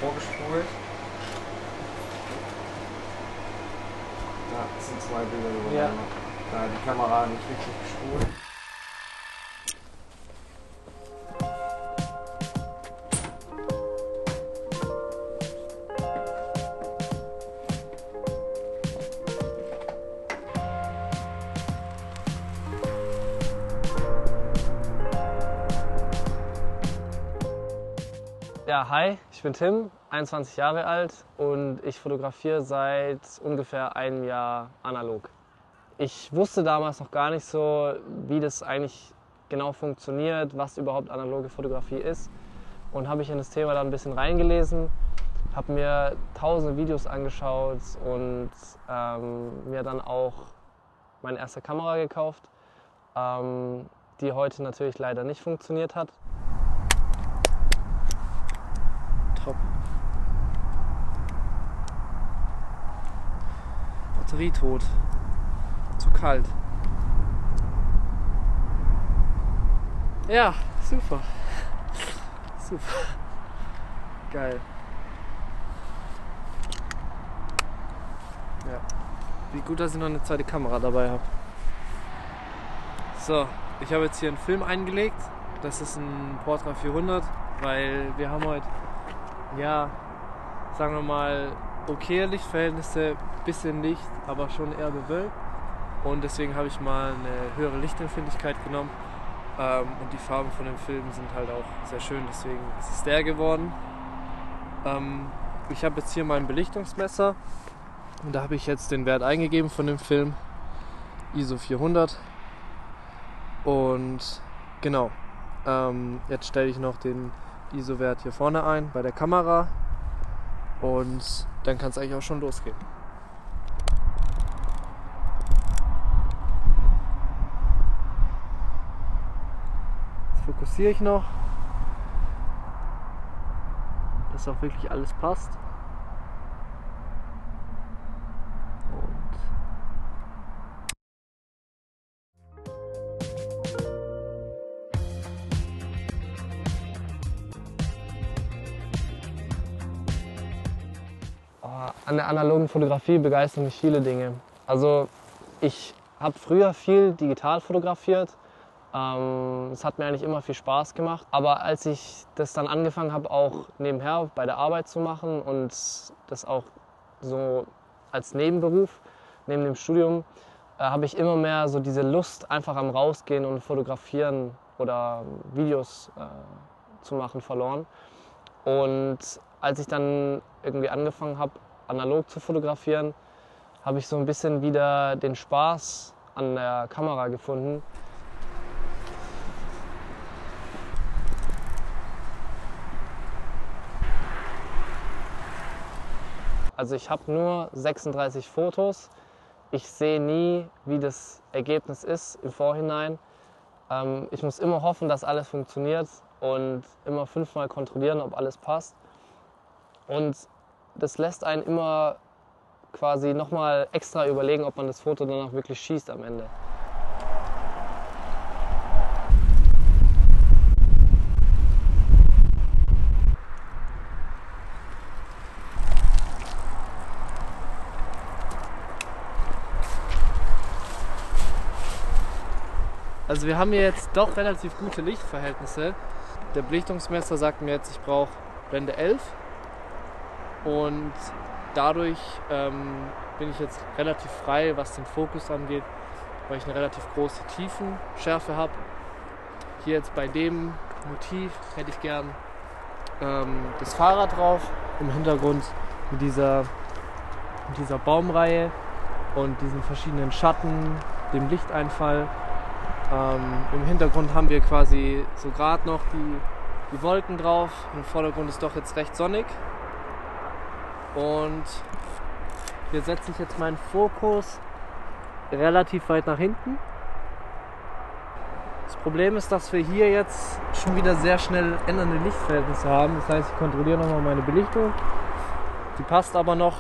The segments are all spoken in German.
vorgespult. Ja, das sind 2 Bilder. Ja. Da die Kamera nicht richtig gespult. Ja, hi, ich bin Tim, 21 Jahre alt und ich fotografiere seit ungefähr einem Jahr analog. Ich wusste damals noch gar nicht so, wie das eigentlich genau funktioniert, was überhaupt analoge Fotografie ist, und habe mich in das Thema dann ein bisschen reingelesen, habe mir tausende Videos angeschaut und mir dann auch meine erste Kamera gekauft, die heute natürlich leider nicht funktioniert hat. Top. Batterie tot. Zu kalt. Ja, super. Super. Geil. Ja. Wie gut, dass ich noch eine zweite Kamera dabei habe. So, ich habe jetzt hier einen Film eingelegt. Das ist ein Portra 400, weil wir haben heute, ja, sagen wir mal, okay Lichtverhältnisse, bisschen Licht, aber schon eher bewölkt. Und deswegen habe ich mal eine höhere Lichtempfindlichkeit genommen. Und die Farben von dem Film sind halt auch sehr schön, deswegen ist es der geworden. Ich habe jetzt hier mein Belichtungsmesser und da habe ich jetzt den Wert eingegeben von dem Film, ISO 400. Und genau, jetzt stelle ich noch den ISO-Wert hier vorne ein bei der Kamera und dann kann es eigentlich auch schon losgehen. Jetzt fokussiere ich noch, dass auch wirklich alles passt. An der analogen Fotografie begeistern mich viele Dinge. Also ich habe früher viel digital fotografiert. Es hat mir eigentlich immer viel Spaß gemacht. Aber als ich das dann angefangen habe, auch nebenher bei der Arbeit zu machen und das auch so als Nebenberuf, neben dem Studium, habe ich immer mehr so diese Lust einfach am Rausgehen und Fotografieren oder Videos zu machen verloren. Und als ich dann irgendwie angefangen habe, analog zu fotografieren, habe ich so ein bisschen wieder den Spaß an der Kamera gefunden. Also ich habe nur 36 Fotos. Ich sehe nie, wie das Ergebnis ist im Vorhinein. Ich muss immer hoffen, dass alles funktioniert und immer 5-mal kontrollieren, ob alles passt. Und das lässt einen immer quasi nochmal extra überlegen, ob man das Foto dann auch wirklich schießt am Ende. Also wir haben hier jetzt doch relativ gute Lichtverhältnisse. Der Belichtungsmesser sagt mir jetzt, ich brauche Blende 11. Und dadurch bin ich jetzt relativ frei, was den Fokus angeht, weil ich eine relativ große Tiefenschärfe habe. Hier jetzt bei dem Motiv hätte ich gern das Fahrrad drauf, im Hintergrund mit dieser Baumreihe und diesen verschiedenen Schatten, dem Lichteinfall. Im Hintergrund haben wir quasi so gerade noch die Wolken drauf. Im Vordergrund ist doch jetzt recht sonnig. Und hier setze ich jetzt meinen Fokus relativ weit nach hinten. Das Problem ist, dass wir hier jetzt schon wieder sehr schnell ändernde Lichtverhältnisse haben. Das heißt, ich kontrolliere nochmal meine Belichtung. Die passt aber noch.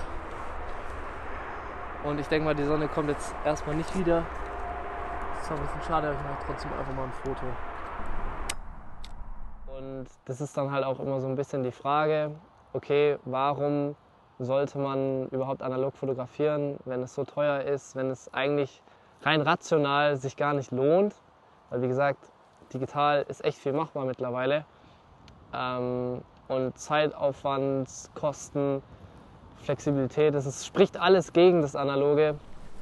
Und ich denke mal, die Sonne kommt jetzt erstmal nicht wieder. Das ist ein bisschen schade, aber ich mache trotzdem einfach mal ein Foto. Und das ist dann halt auch immer so ein bisschen die Frage, okay, warum sollte man überhaupt analog fotografieren, wenn es so teuer ist, wenn es eigentlich rein rational sich gar nicht lohnt. Weil wie gesagt, digital ist echt viel machbar mittlerweile. Und Zeitaufwand, Kosten, Flexibilität, es spricht alles gegen das Analoge.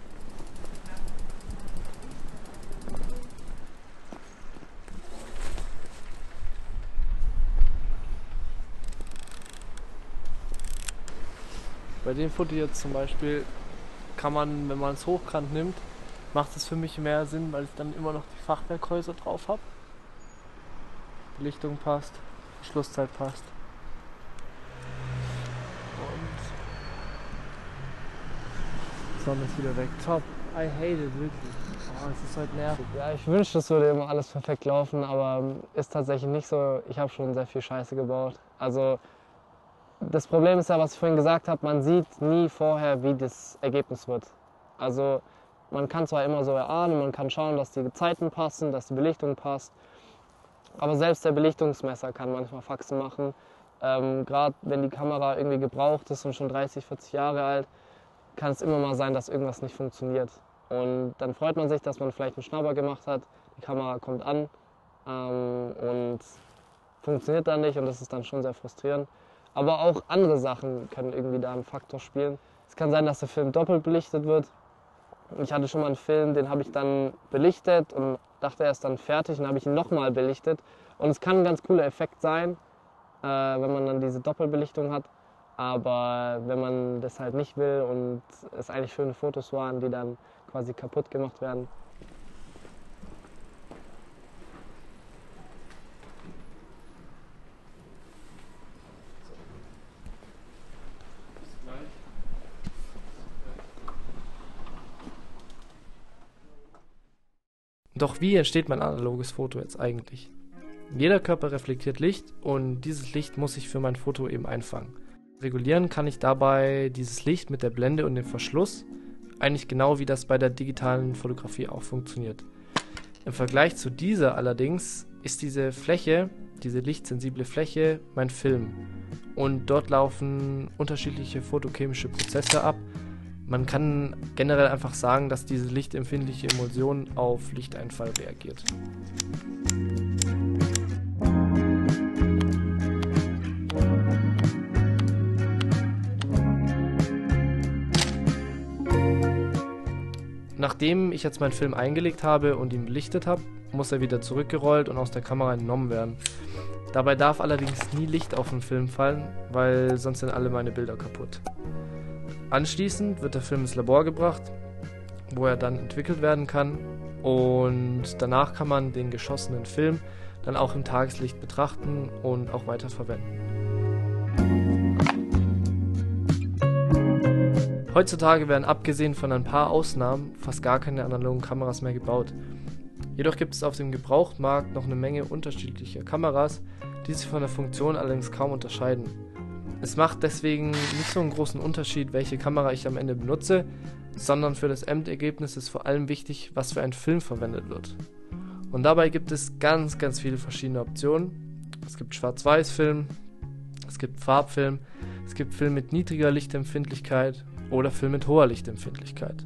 Bei dem Foto jetzt zum Beispiel kann man, wenn man es hochkant nimmt, macht es für mich mehr Sinn, weil ich dann immer noch die Fachwerkhäuser drauf habe. Belichtung passt, Verschlusszeit passt. Und die Sonne ist wieder weg. Top. I hate it, wirklich. Oh, es ist heute nervig. Ja, ich wünschte, es würde immer alles perfekt laufen, aber ist tatsächlich nicht so. Ich habe schon sehr viel Scheiße gebaut. Also das Problem ist ja, was ich vorhin gesagt habe, man sieht nie vorher, wie das Ergebnis wird. Also man kann zwar immer so erahnen, man kann schauen, dass die Zeiten passen, dass die Belichtung passt, aber selbst der Belichtungsmesser kann manchmal Faxen machen. Gerade wenn die Kamera irgendwie gebraucht ist und schon 30, 40 Jahre alt, kann es immer mal sein, dass irgendwas nicht funktioniert. Und dann freut man sich, dass man vielleicht einen Schnapper gemacht hat, die Kamera kommt an und funktioniert dann nicht und das ist dann schon sehr frustrierend. Aber auch andere Sachen können irgendwie da einen Faktor spielen. Es kann sein, dass der Film doppelt belichtet wird. Ich hatte schon mal einen Film, den habe ich dann belichtet und dachte, er ist dann fertig, und habe ich ihn nochmal belichtet. Und es kann ein ganz cooler Effekt sein, wenn man dann diese Doppelbelichtung hat. Aber wenn man das halt nicht will und es eigentlich schöne Fotos waren, die dann quasi kaputt gemacht werden. Doch wie entsteht mein analoges Foto jetzt eigentlich? Jeder Körper reflektiert Licht und dieses Licht muss ich für mein Foto eben einfangen. Regulieren kann ich dabei dieses Licht mit der Blende und dem Verschluss, eigentlich genau wie das bei der digitalen Fotografie auch funktioniert. Im Vergleich zu dieser allerdings ist diese Fläche, diese lichtsensible Fläche, mein Film. Und dort laufen unterschiedliche photochemische Prozesse ab. Man kann generell einfach sagen, dass diese lichtempfindliche Emulsion auf Lichteinfall reagiert. Nachdem ich jetzt meinen Film eingelegt habe und ihn belichtet habe, muss er wieder zurückgerollt und aus der Kamera entnommen werden. Dabei darf allerdings nie Licht auf den Film fallen, weil sonst sind alle meine Bilder kaputt. Anschließend wird der Film ins Labor gebracht, wo er dann entwickelt werden kann, und danach kann man den geschossenen Film dann auch im Tageslicht betrachten und auch weiter verwenden. Heutzutage werden abgesehen von ein paar Ausnahmen fast gar keine analogen Kameras mehr gebaut. Jedoch gibt es auf dem Gebrauchtmarkt noch eine Menge unterschiedlicher Kameras, die sich von der Funktion allerdings kaum unterscheiden. Es macht deswegen nicht so einen großen Unterschied, welche Kamera ich am Ende benutze, sondern für das Endergebnis ist vor allem wichtig, was für ein Film verwendet wird. Und dabei gibt es ganz viele verschiedene Optionen. Es gibt Schwarz-Weiß-Film, es gibt Farbfilm, es gibt Film mit niedriger Lichtempfindlichkeit oder Film mit hoher Lichtempfindlichkeit.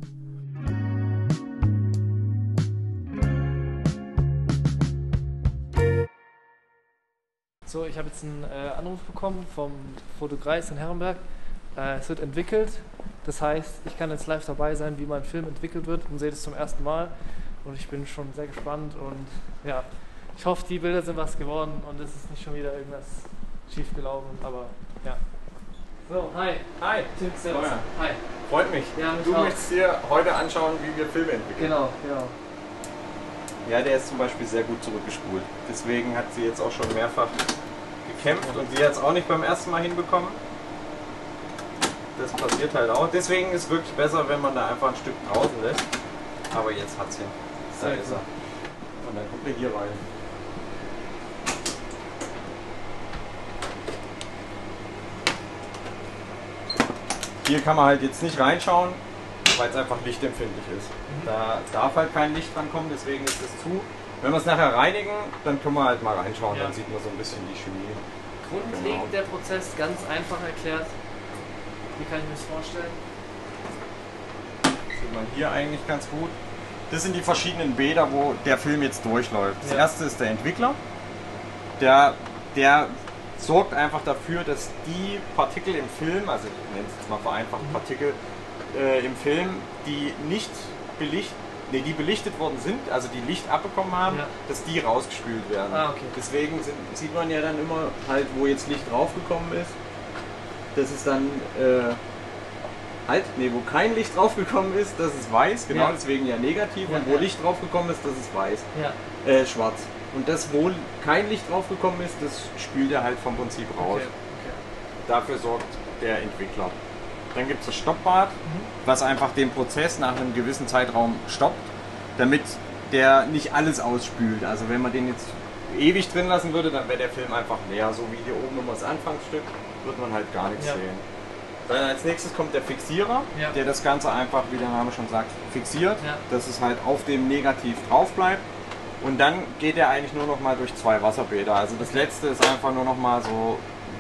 So, ich habe jetzt einen Anruf bekommen vom Fotogreis in Herrenberg. Es wird entwickelt, das heißt, ich kann jetzt live dabei sein, wie mein Film entwickelt wird, und sehe das zum ersten Mal. Und ich bin schon sehr gespannt und ja, ich hoffe, die Bilder sind was geworden und es ist nicht schon wieder irgendwas schief gelaufen, aber ja. So, hi. Hi. Tim, servus. Oh ja. Hi. Freut mich. Ja, mich du auch. möchtest dir heute anschauen, wie wir Filme entwickeln. Genau. Ja, der ist zum Beispiel sehr gut zurückgespult. Deswegen hat sie jetzt auch schon mehrfach gekämpft und sie hat es auch nicht beim ersten Mal hinbekommen. Das passiert halt auch. Deswegen ist es wirklich besser, wenn man da einfach ein Stück draußen lässt. Aber jetzt hat sie ihn. Da ist er. Und dann kommt er hier rein. Hier kann man halt jetzt nicht reinschauen, weil es einfach lichtempfindlich ist. Da darf halt kein Licht dran kommen, deswegen ist es zu. Wenn wir es nachher reinigen, dann können wir halt mal reinschauen, Ja. dann sieht man so ein bisschen die Chemie. grundlegend der Prozess, ganz einfach erklärt. Wie kann ich mir das vorstellen? Das sieht man hier eigentlich ganz gut. Das sind die verschiedenen Bäder, wo der Film jetzt durchläuft. Das erste ist der Entwickler. Der sorgt einfach dafür, dass die Partikel im Film, also ich nenne es jetzt mal vereinfacht Partikel im Film, die nicht die belichtet worden sind, also die Licht abbekommen haben, dass die rausgespült werden. Ah, okay. Deswegen sieht man ja dann immer halt, wo jetzt Licht draufgekommen ist, das ist dann wo kein Licht draufgekommen ist, das ist weiß, genau, deswegen ja negativ, und wo Licht draufgekommen ist, das ist weiß, schwarz. Und das, wo kein Licht draufgekommen ist, das spült er halt vom Prinzip raus. Okay. Dafür sorgt der Entwickler. Dann gibt es das Stoppbad, was einfach den Prozess nach einem gewissen Zeitraum stoppt, damit der nicht alles ausspült. Also wenn man den jetzt ewig drin lassen würde, dann wäre der Film einfach leer, so wie hier oben immer das Anfangsstück, wird man halt gar nichts sehen. Dann als nächstes kommt der Fixierer, der das Ganze einfach, wie der Name schon sagt, fixiert, dass es halt auf dem Negativ drauf bleibt. Und dann geht er eigentlich nur noch mal durch 2 Wasserbäder. Also das letzte ist einfach nur noch mal so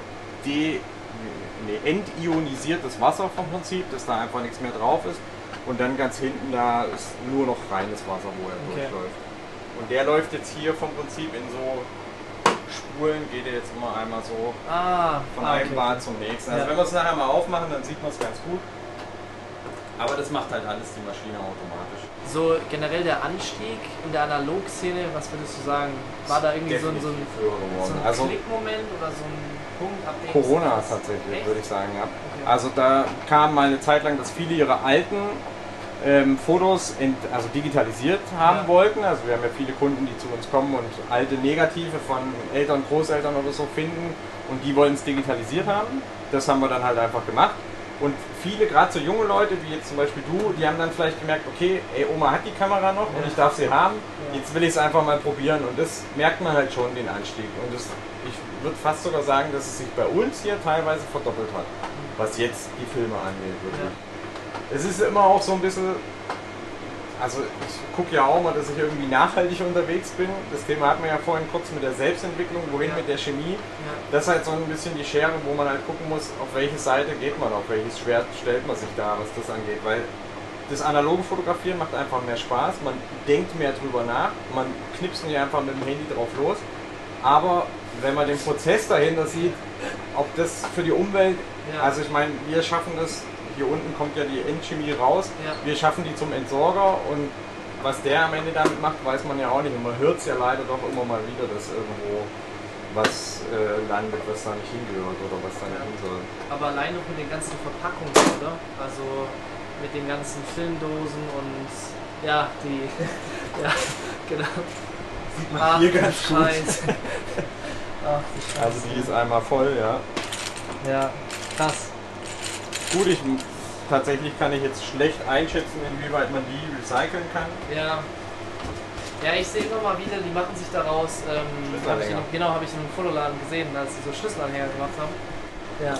entionisiertes Wasser vom Prinzip, dass da einfach nichts mehr drauf ist. Und dann ganz hinten da ist nur noch reines Wasser, wo er durchläuft. Und der läuft jetzt hier vom Prinzip in so Spulen, geht er jetzt immer einmal so von einem Bad zum nächsten. Also wenn wir es nachher mal aufmachen, dann sieht man es ganz gut. Aber das macht halt alles die Maschine automatisch. So generell der Anstieg in der Analogszene, was würdest du sagen? War da irgendwie so ein Klickmoment oder so ein Punkt, ab dem Corona tatsächlich, würde ich sagen. Ja. Okay. Also da kam mal eine Zeit lang, dass viele ihre alten Fotos digitalisiert haben wollten. Also wir haben ja viele Kunden, die zu uns kommen und alte Negative von Eltern, Großeltern oder so finden und die wollen es digitalisiert haben. Das haben wir dann halt einfach gemacht. Und viele, gerade so junge Leute, wie jetzt zum Beispiel du, die haben dann vielleicht gemerkt, okay, ey, Oma hat die Kamera noch und ich darf sie haben, jetzt will ich es einfach mal probieren, und das merkt man halt schon, den Anstieg. Und ich würde fast sogar sagen, dass es sich bei uns hier teilweise verdoppelt hat, was jetzt die Filme angeht. Wirklich. Es ist immer auch so ein bisschen, also ich gucke ja auch mal, dass ich irgendwie nachhaltig unterwegs bin. Das Thema hatten wir ja vorhin kurz mit der Selbstentwicklung, wohin mit der Chemie. Das ist halt so ein bisschen die Schere, wo man halt gucken muss, auf welche Seite geht man, auf welches Schwert stellt man sich da, was das angeht. Weil das analoge Fotografieren macht einfach mehr Spaß, man denkt mehr drüber nach, man knipst nicht einfach mit dem Handy drauf los. Aber wenn man den Prozess dahinter sieht, ob das für die Umwelt, also ich meine, wir schaffen das, hier unten kommt ja die Endchemie raus, wir schaffen die zum Entsorger, und was der am Ende damit macht, weiß man ja auch nicht. Und man hört es ja leider doch immer mal wieder, dass irgendwo was landet, was da nicht hingehört oder was da nicht hin soll. Aber allein noch mit den ganzen Verpackungen, oder? Also mit den ganzen Filmdosen und ja, die genau. Sieht man hier ganz gut. Ach, die Scheiße. Also die ist einmal voll, ja. Ja, krass. Gut, tatsächlich kann ich jetzt schlecht einschätzen, inwieweit man die recyceln kann. Ja, ich sehe immer mal wieder, die machen sich daraus, habe ich in einem Fotoladen gesehen, als sie so Schlüsselanhänger gemacht haben. Ja,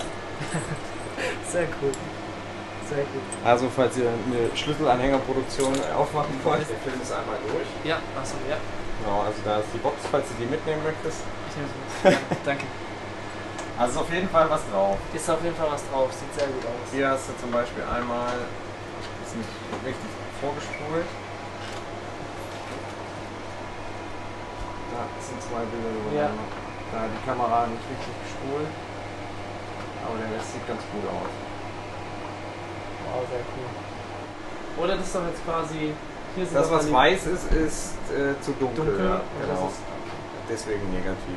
sehr cool. Sehr gut. Also falls ihr eine Schlüsselanhängerproduktion aufmachen wollt, der Film ist einmal durch. Ja, achso, ja. Genau, also da ist die Box, falls du die mitnehmen möchtest. Ich nehme sie mit. Ja, danke. Also ist auf jeden Fall was drauf. Ist auf jeden Fall was drauf, sieht sehr gut aus. Hier hast du zum Beispiel einmal, ist nicht richtig vorgespult. Da sind 2 Bilder übereinander. Da hat die Kamera nicht richtig gespult. Aber der Rest sieht ganz gut aus. Wow, sehr cool. Oder das ist doch jetzt quasi... Hier das, was weiß ist, ist zu dunkel. Ja, genau. Das ist deswegen negativ.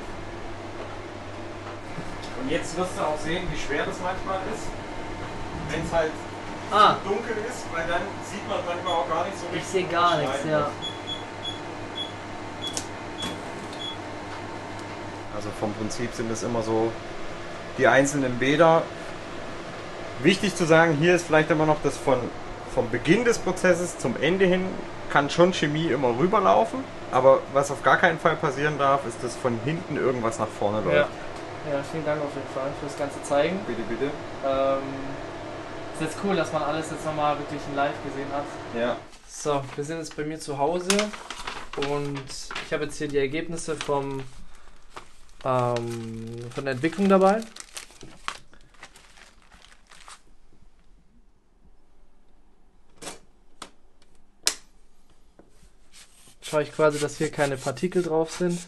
Und jetzt wirst du auch sehen, wie schwer das manchmal ist, wenn es halt zu dunkel ist, weil dann sieht man manchmal auch gar nicht so richtig. Ich sehe gar nichts, ja. Also vom Prinzip sind es immer so die einzelnen Bäder. Wichtig zu sagen, hier ist vielleicht immer noch das vom Beginn des Prozesses zum Ende hin kann schon Chemie immer rüberlaufen, aber was auf gar keinen Fall passieren darf, ist, dass von hinten irgendwas nach vorne läuft. Ja, vielen Dank auf jeden Fall fürs ganze Zeigen. Bitte, bitte. Ist jetzt cool, dass man alles jetzt nochmal wirklich in live gesehen hat. Ja. So, wir sind jetzt bei mir zu Hause und ich habe jetzt hier die Ergebnisse vom von der Entwicklung dabei. Schaue ich quasi, dass hier keine Partikel drauf sind.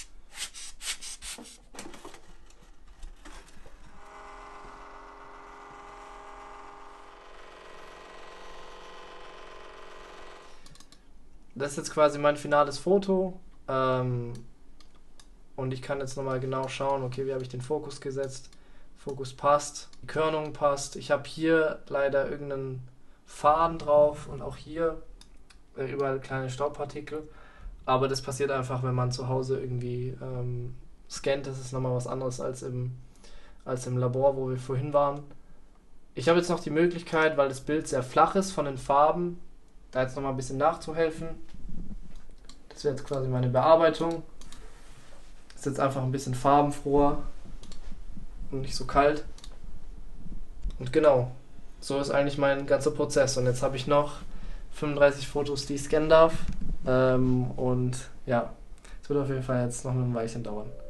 Das ist jetzt quasi mein finales Foto. Und ich kann jetzt nochmal genau schauen, okay, wie habe ich den Fokus gesetzt. Fokus passt, die Körnung passt. Ich habe hier leider irgendeinen Faden drauf und auch hier überall kleine Staubpartikel. Aber das passiert einfach, wenn man zu Hause irgendwie scannt. Das ist nochmal was anderes als im Labor, wo wir vorhin waren. Ich habe jetzt noch die Möglichkeit, weil das Bild sehr flach ist von den Farben, da jetzt nochmal ein bisschen nachzuhelfen. Das wäre jetzt quasi meine Bearbeitung. Ist jetzt einfach ein bisschen farbenfroher und nicht so kalt. Und genau, so ist eigentlich mein ganzer Prozess. Und jetzt habe ich noch 35 Fotos, die ich scannen darf. Und ja, es wird auf jeden Fall jetzt noch ein Weilchen dauern.